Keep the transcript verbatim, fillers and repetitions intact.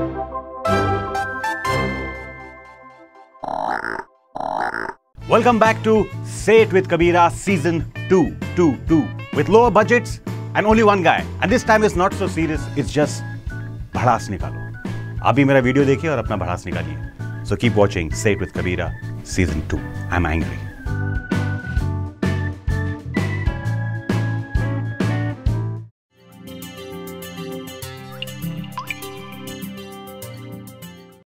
Welcome back to Say It with Kabira Season two, two, two, with lower budgets and only one guy. And this time it's not so serious, it's just भड़ास निकालो. आप भी मेरा video देखिए और अपना भड़ास निकालिए. So keep watching Say It with Kabira Season two. I'm angry.